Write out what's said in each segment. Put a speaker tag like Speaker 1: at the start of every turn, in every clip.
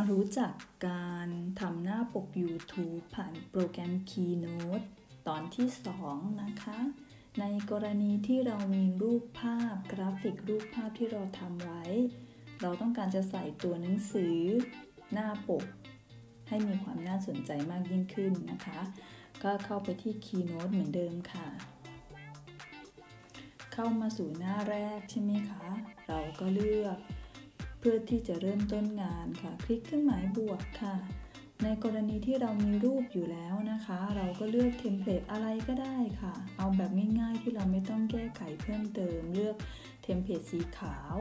Speaker 1: รู้จักการทำหน้าปก YouTube ผ่านโปรแกรม Keynote ตอนที่2นะคะในกรณีที่เรามีรูปภาพกราฟิกรูปภาพที่เราทำไว้เราต้องการจะใส่ตัวหนังสือหน้าปกให้มีความน่าสนใจมากยิ่งขึ้นนะคะก็เข้าไปที่ Keynote เหมือนเดิมค่ะเข้ามาสู่หน้าแรกใช่ไหมคะเราก็เลือกเพื่อที่จะเริ่มต้นงานค่ะคลิกเครื่องหมายบวกค่ะในกรณีที่เรามีรูปอยู่แล้วนะคะเราก็เลือกเทมเพลตอะไรก็ได้ค่ะเอาแบบง่ายๆที่เราไม่ต้องแก้ไขเพิ่มเติมเลือกเทมเพลตสีขาว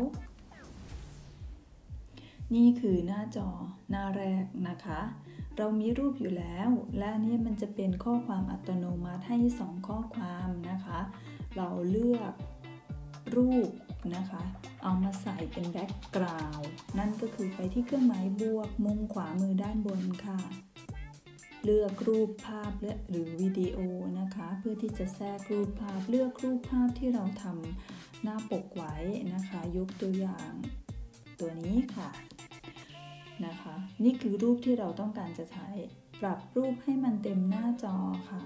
Speaker 1: นี่คือหน้าจอหน้าแรกนะคะเรามีรูปอยู่แล้วและนี่มันจะเป็นข้อความอัตโนมัติให้2ข้อความนะคะเราเลือกรูปนะคะเอามาใส่เป็นแบ็กกราวด์นั่นก็คือไปที่เครื่องหมายบวกมุมขวามือด้านบนค่ะเลือกรูปภาพหรือวิดีโอนะคะเพื่อที่จะแทรกรูปภาพเลือกรูปภาพที่เราทำหน้าปกไว้นะคะยกตัวอย่างตัวนี้ค่ะนะคะนี่คือรูปที่เราต้องการจะใช้ปรับรูปให้มันเต็มหน้าจอค่ะ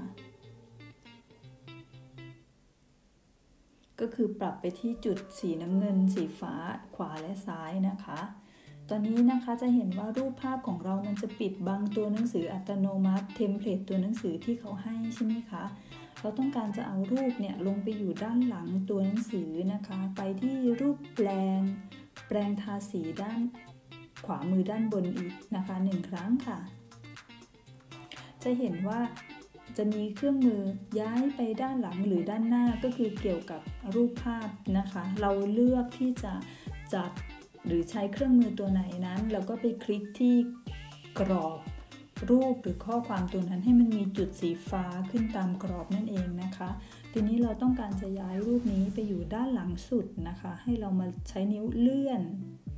Speaker 1: ก็คือปรับไปที่จุดสีน้ำเงินสีฟ้าขวาและซ้ายนะคะตอนนี้นะคะจะเห็นว่ารูปภาพของเรามันจะปิดบังตัวหนังสืออัตโนมัติเทมเพลตตัวหนังสือที่เขาให้ใช่ไหมคะเราต้องการจะเอารูปเนี่ยลงไปอยู่ด้านหลังตัวหนังสือนะคะไปที่รูปแปลงทาสีด้านขวามือด้านบนอีกนะคะ1ครั้งค่ะจะเห็นว่าจะมีเครื่องมือย้ายไปด้านหลังหรือด้านหน้าก็คือเกี่ยวกับรูปภาพนะคะเราเลือกที่จะจัดหรือใช้เครื่องมือตัวไหนนั้นเราก็ไปคลิกที่กรอบรูปหรือข้อความตัวนั้นให้มันมีจุดสีฟ้าขึ้นตามกรอบนั่นเองนะคะทีนี้เราต้องการจะย้ายรูปนี้ไปอยู่ด้านหลังสุดนะคะให้เรามาใช้นิ้วเลื่อน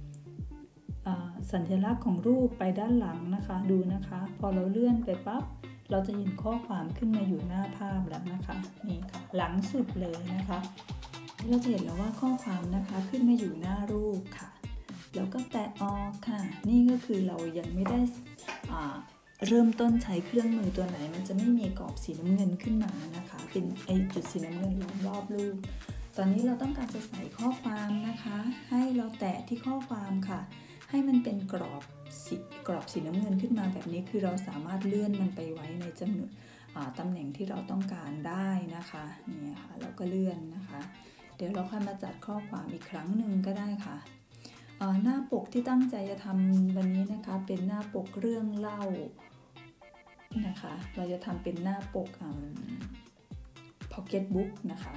Speaker 1: สัญลักษณ์ของรูปไปด้านหลังนะคะดูนะคะพอเราเลื่อนไปปั๊บเราจะเห็นข้อความขึ้นมาอยู่หน้าภาพแล้วนะคะนี่ค่ะหลังสุดเลยนะคะเราจะเห็นแล้วว่าข้อความนะคะขึ้นมาอยู่หน้ารูปค่ะแล้วก็แตะออกค่ะนี่ก็คือเรายังไม่ได้เริ่มต้นใช้เครื่องมือตัวไหนมันจะไม่มีกรอบสีน้ำเงินขึ้นมานะคะเป็นจุดสีน้ำเงินล้อมรอบรูปตอนนี้เราต้องการจะใส่ข้อความนะคะให้เราแตะที่ข้อความค่ะให้มันเป็นกรอบสีน้ำเงินขึ้นมาแบบนี้คือเราสามารถเลื่อนมันไปไว้ในจำนวนตำแหน่งที่เราต้องการได้นะคะนี่ค่ะเราก็เลื่อนนะคะเดี๋ยวเราค่อยมาจัดข้อความอีกครั้งหนึ่งก็ได้ค่ะหน้าปกที่ตั้งใจจะทำวันนี้นะคะเป็นหน้าปกเรื่องเล่านะคะเราจะทำเป็นหน้าปกPocket Book นะคะ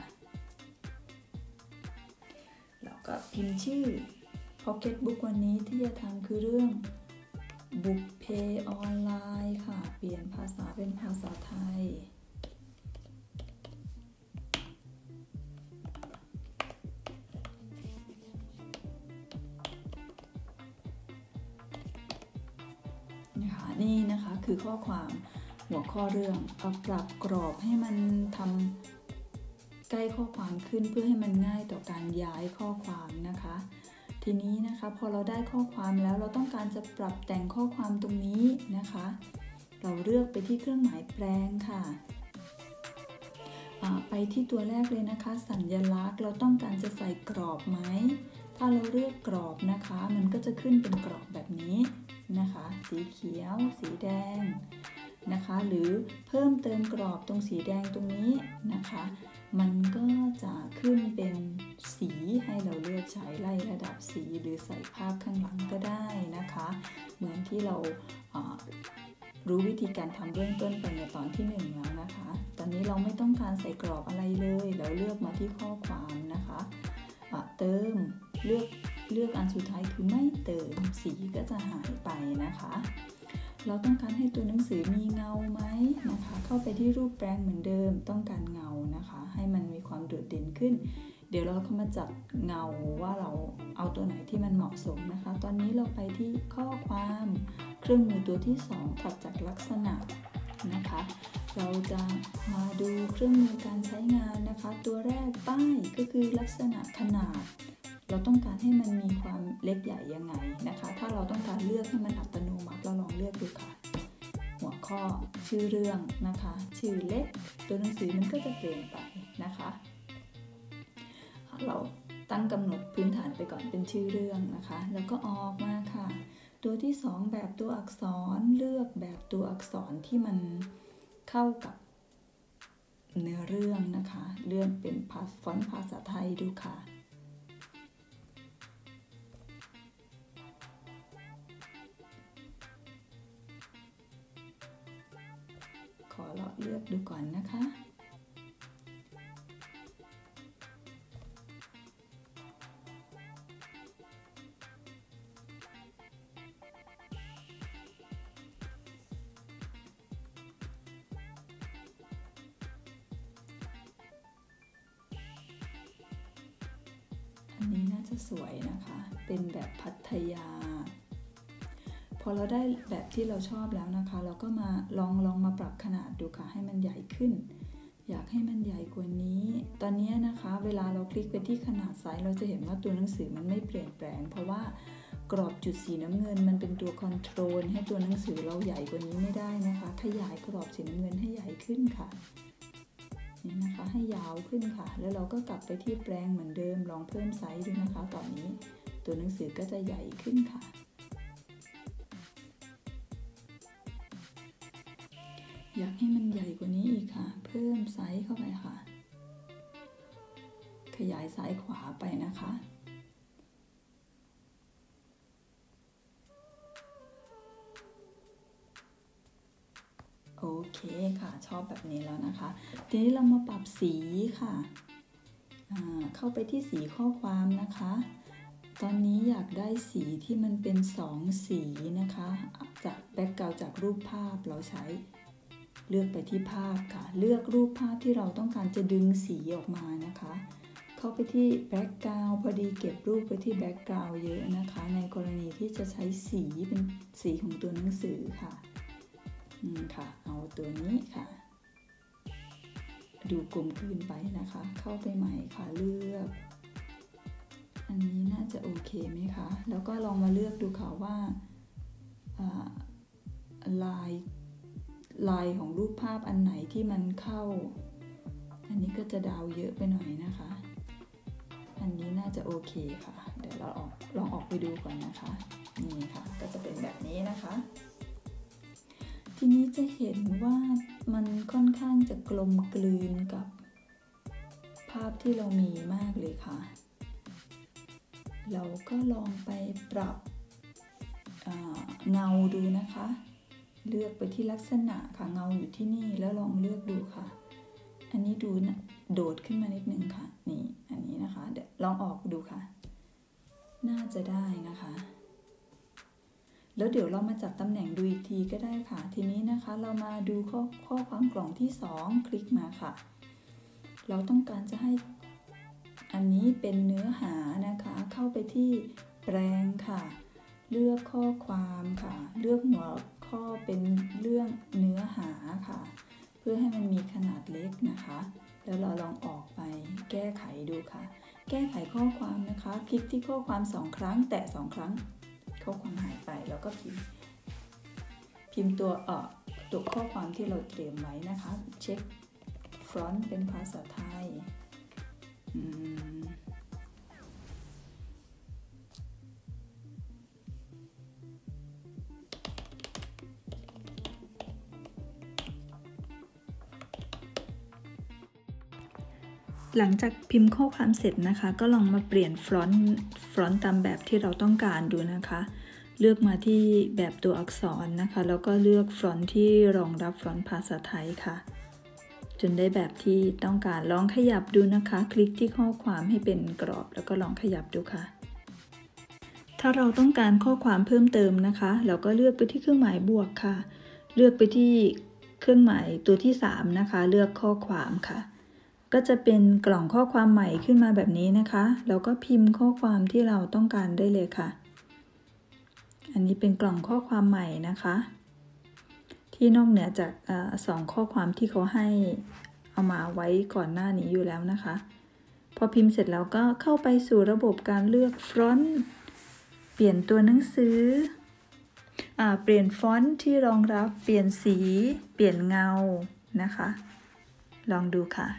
Speaker 1: แล้วก็พิมพ์ชื่อPocket Book วันนี้ที่จะทำคือเรื่องบุพเพออนไลน์ค่ะเปลี่ยนภาษาเป็นภาษาไทยนะคะนี่นะคะคือข้อความหัวข้อเรื่องปรับกรอบให้มันทำใกล้ข้อความขึ้นเพื่อให้มันง่ายต่อการย้ายข้อความนะคะทีนี้นะคะพอเราได้ข้อความแล้วเราต้องการจะปรับแต่งข้อความตรงนี้นะคะเราเลือกไปที่เครื่องหมายแปลงค่ะไปที่ตัวแรกเลยนะคะสัญลักษณ์เราต้องการจะใส่กรอบไหมถ้าเราเลือกกรอบนะคะมันก็จะขึ้นเป็นกรอบแบบนี้นะคะสีเขียวสีแดงนะคะหรือเพิ่มเติมกรอบตรงสีแดงตรงนี้นะคะมันก็จะขึ้นเป็นสีให้เราเลือกใช้ไล่ระดับสีหรือใส่ภาพข้างหลังก็ได้นะคะเหมือนที่เรารู้วิธีการทำเบื้องต้นไปในตอนที่1แล้วนะคะตอนนี้เราไม่ต้องการใส่กรอบอะไรเลยเราเลือกมาที่ข้อความนะคะเติมเลือกอันสุดท้ายคือไม่เติมสีก็จะหายไปนะคะเราต้องการให้ตัวหนังสือมีเงาไหมนะคะเข้าไปที่รูปแปลงเหมือนเดิมต้องการเงานะคะให้มันมีความโดดเด่นขึ้นเดี๋ยวเราเข้ามาจัดเงาว่าเราเอาตัวไหนที่มันเหมาะสมนะคะตอนนี้เราไปที่ข้อความเครื่องมือตัวที่2ถัดจากลักษณะนะคะเราจะมาดูเครื่องมือการใช้งานนะคะตัวแรกป้ายก็คือลักษณะขนาดเราต้องการให้มันมีความเล็กใหญ่ยังไงนะคะถ้าเราต้องการเลือกให้มันอัตโนลือกดูค่ะหัวข้อชื่อเรื่องนะคะชื่อเล็กตัวหนังสือมันก็จะเปลี่ยนไปนะคะเราตั้งกำหนดพื้นฐานไปก่อนเป็นชื่อเรื่องนะคะแล้วก็ออกมาค่ะตัวที่2แบบตัวอักษรเลือกแบบตัวอักษรที่มันเข้ากับเนื้อเรื่องนะคะเลือกเป็นฟอนต์ภาษาไทยดูค่ะขอเราเลือกดูก่อนนะคะอันนี้น่าจะสวยนะคะเป็นแบบพัทยาพอเราได้แบบที่เราชอบแล้วนะคะเราก็มาลองมาปรับขนาดดูค่ะให้มันใหญ่ขึ้นอยากให้มันใหญ่กว่านี้ตอนนี้นะคะเวลาเราคลิกไปที่ขนาดไซส์เราจะเห็นว่าตัวหนังสือมันไม่เปลี่ยนแปลงเพราะว่ากรอบจุดสีน้ำเงินมันเป็นตัวคอนโทรลให้ตัวหนังสือเราใหญ่กว่านี้ไม่ได้นะคะขยายกรอบสีน้ำเงินให้ใหญ่ขึ้นค่ะนี่นะคะให้ยาวขึ้นค่ะแล้วเราก็กลับไปที่แปลงเหมือนเดิมลองเพิ่มไซส์ดูนะคะตอนนี้ตัวหนังสือก็จะใหญ่ขึ้นค่ะอยากให้มันใหญ่กว่านี้อีกค่ะเพิ่มไซส์เข้าไปค่ะขยายซ้ายขวาไปนะคะโอเคค่ะชอบแบบนี้แล้วนะคะทีนี้เรามาปรับสีค่ะเข้าไปที่สีข้อความนะคะตอนนี้อยากได้สีที่มันเป็น2สีนะคะจากแบ็คกราวด์จากรูปภาพเราใช้เลือกไปที่ภาพค่ะเลือกรูปภาพที่เราต้องการจะดึงสีออกมานะคะเข้าไปที่แบ็คกราวด์พอดีเก็บรูปไปที่แบ็คกราวด์เยอะนะคะในกรณีที่จะใช้สีเป็นสีของตัวหนังสือค่ะค่ะเอาตัวนี้ค่ะดูกลมกลืนไปนะคะเข้าไปใหม่ค่ะเลือกอันนี้น่าจะโอเคไหมคะแล้วก็ลองมาเลือกดูค่ะว่าลายของรูปภาพอันไหนที่มันเข้าอันนี้ก็จะดาวเยอะไปหน่อยนะคะอันนี้น่าจะโอเคค่ะเดี๋ยวเราลองออกไปดูก่อนนะคะนี่ค่ะก็จะเป็นแบบนี้นะคะทีนี้จะเห็นว่ามันค่อนข้างจะกลมกลืนกับภาพที่เรามีมากเลยค่ะเราก็ลองไปปรับเงาดูนะคะเลือกไปที่ลักษณะค่ะเงาอยู่ที่นี่แล้วลองเลือกดูค่ะอันนี้ดูนะโดดขึ้นมานิดนึงค่ะนี่อันนี้นะคะเดี๋ยวลองออกดูค่ะน่าจะได้นะคะแล้วเดี๋ยวเรามาจับตำแหน่งดูอีกทีก็ได้ค่ะทีนี้นะคะเรามาดูข้อความกล่องที่2คลิกมาค่ะเราต้องการจะให้อันนี้เป็นเนื้อหานะคะเข้าไปที่แปลงค่ะเลือกข้อความค่ะเลือกหัวข้อเป็นเรื่องเนื้อหาค่ะเพื่อให้มันมีขนาดเล็กนะคะแล้วเราลองออกไปแก้ไขดูค่ะแก้ไขข้อความนะคะคลิกที่ข้อความ2ครั้งแตะ2ครั้งข้อความหายไปแล้วก็พิมพ์ตัวข้อความที่เราเตรียมไว้นะคะเช็คฟอนต์เป็นภาษาไทยหลังจากพิมพ์ข้อความเสร็จนะคะก็ลองมาเปลี่ยนฟอนต์ตามแบบที่เราต้องการดูนะคะเลือกมาที่แบบตัวอักษรนะคะแล้วก็เลือกฟอนต์ที่รองรับฟอนต์ภาษาไทยค่ะจนได้แบบที่ต้องการลองขยับดูนะคะคลิกที่ข้อความให้เป็นกรอบแล้วก็ลองขยับดูค่ะถ้าเราต้องการข้อความเพิ่มเติมนะคะเราก็เลือกไปที่เครื่องหมายบวกค่ะเลือกไปที่เครื่องหมายตัวที่3นะคะเลือกข้อความค่ะก็จะเป็นกล่องข้อความใหม่ขึ้นมาแบบนี้นะคะแล้วก็พิมพ์ข้อความที่เราต้องการได้เลยค่ะอันนี้เป็นกล่องข้อความใหม่นะคะที่นอกเหนือจาก2ข้อความที่เขาให้เอามาไว้ก่อนหน้านี้อยู่แล้วนะคะพอพิมพ์เสร็จแล้วก็เข้าไปสู่ระบบการเลือกฟอนต์เปลี่ยนตัวหนังสือเปลี่ยนฟอนต์ที่รองรับเปลี่ยนสีเปลี่ยนเงานะคะลองดูค่ะ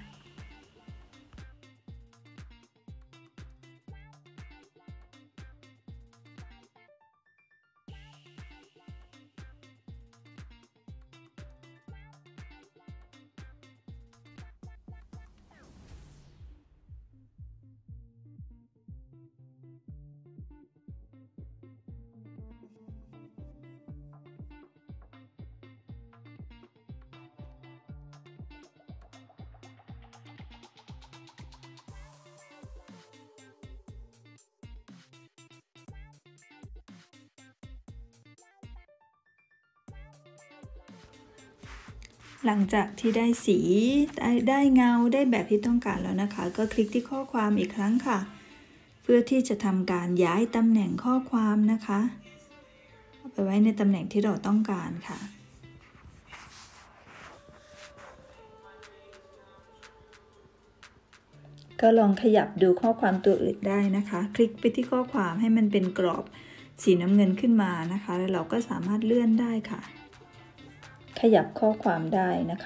Speaker 1: หลังจากที่ได้สีได้เงาได้แบบที่ต้องการแล้วนะคะก็คลิกที่ข้อความอีกครั้งค่ะเพื่อที่จะทำการย้ายตำแหน่งข้อความนะคะเอาไปไว้ในตำแหน่งที่เราต้องการค่ะก็ลองขยับดูข้อความตัวอื่นได้นะคะคลิกไปที่ข้อความให้มันเป็นกรอบสีน้ำเงินขึ้นมานะคะแล้วเราก็สามารถเลื่อนได้ค่ะขยับข้อความได้นะคะ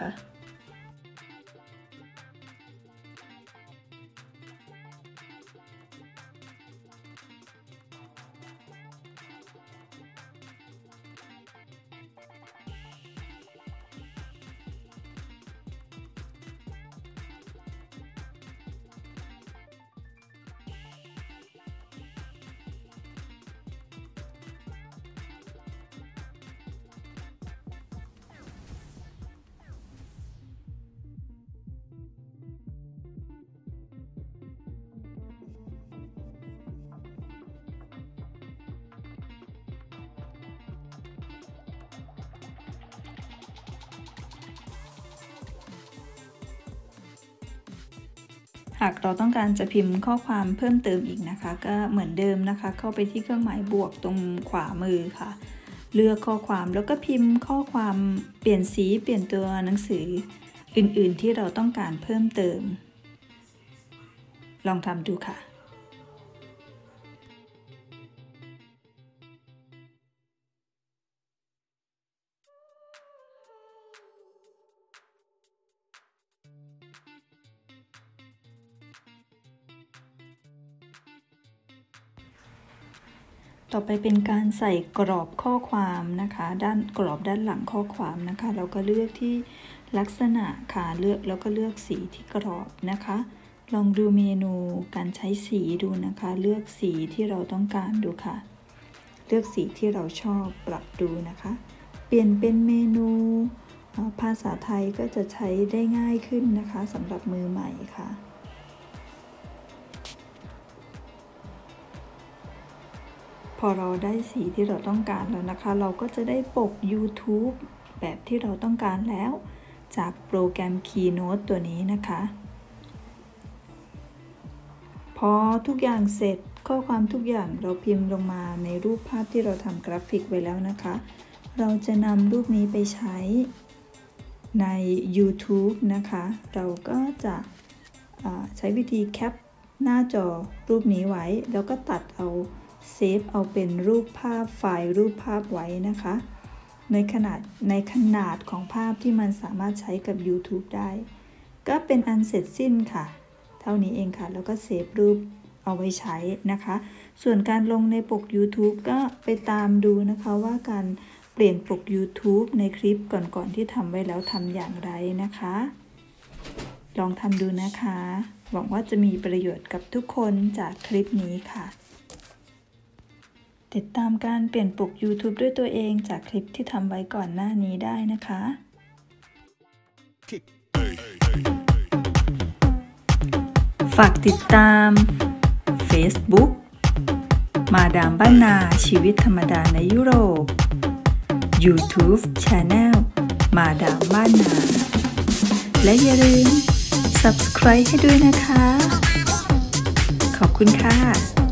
Speaker 1: หากเราต้องการจะพิมพ์ข้อความเพิ่มเติมอีกนะคะก็เหมือนเดิมนะคะเข้าไปที่เครื่องหมายบวกตรงขวามือค่ะเลือกข้อความแล้วก็พิมพ์ข้อความเปลี่ยนสีเปลี่ยนตัวหนังสืออื่นๆที่เราต้องการเพิ่มเติมลองทำดูค่ะต่อไปเป็นการใส่กรอบข้อความนะคะกรอบด้านหลังข้อความนะคะเราก็เลือกที่ลักษณะค่ะแล้วก็เลือกสีที่กรอบนะคะลองดูเมนูการใช้สีดูนะคะเลือกสีที่เราต้องการดูค่ะเลือกสีที่เราชอบปรับดูนะคะเปลี่ยนเป็นเมนูภาษาไทยก็จะใช้ได้ง่ายขึ้นนะคะสำหรับมือใหม่ค่ะพอเราได้สีที่เราต้องการแล้วนะคะเราก็จะได้ปก YouTube แบบที่เราต้องการแล้วจากโปรแกรม Keynote ตัวนี้นะคะพอทุกอย่างเสร็จข้อความทุกอย่างเราพิมพ์ลงมาในรูปภาพที่เราทำกราฟิกไว้แล้วนะคะเราจะนำรูปนี้ไปใช้ใน YouTube นะคะเราก็จะใช้วิธีแคปหน้าจอรูปนี้ไว้แล้วก็ตัดเอาเซฟเอาเป็นรูปภาพไฟล์รูปภาพไว้นะคะในขนาดของภาพที่มันสามารถใช้กับ YouTube ได้ก็เป็นอันเสร็จสิ้นค่ะเท่านี้เองค่ะแล้วก็เซฟรูปเอาไว้ใช้นะคะส่วนการลงในปก YouTube ก็ไปตามดูนะคะว่าการเปลี่ยนปก YouTube ในคลิปก่อนๆที่ทำไว้แล้วทำอย่างไรนะคะลองทำดูนะคะหวังว่าจะมีประโยชน์กับทุกคนจากคลิปนี้ค่ะติดตามการเปลี่ยนปก YouTube ด้วยตัวเองจากคลิปที่ทำไว้ก่อนหน้านี้ได้นะคะฝากติดตาม Facebook มาดามบ้านนาชีวิตธรรมดาในยุโรป YouTube Channel มาดามบ้านนาและอย่าลืม Subscribe ให้ด้วยนะคะขอบคุณค่ะ